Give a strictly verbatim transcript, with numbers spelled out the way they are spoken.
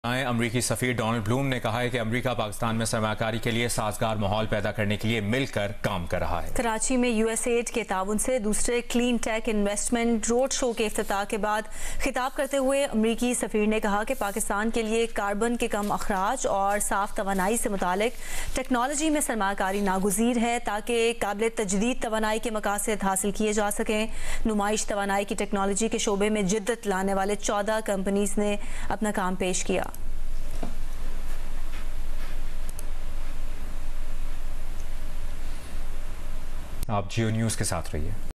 अमरीकी सफीर Donald Bloom ने कहा है कि अमरीका पाकिस्तान में सरमाकारी के लिए साजगार माहौल पैदा करने के लिए मिलकर काम कर रहा है। कराची में यूएसएड के ताउन से दूसरे clean tech investment road show के इफ्तिताह के बाद खिताब करते हुए अमरीकी सफीर ने कहा कि पाकिस्तान के लिए कार्बन के कम अखराज और साफ तवानाई से मुतालिक टेक्नोलॉजी में सरमाकारी नागुज़ीर है ताकि काबिल तजदीद तवानाई के मकासद हासिल किए जा सकें। नुमाइश तवानाई की टेक्नोलॉजी के शोबे में जिद्दत लाने वाले चौदह कंपनीज ने अपना काम पेश किया। आप जियो न्यूज़ के साथ रहिए।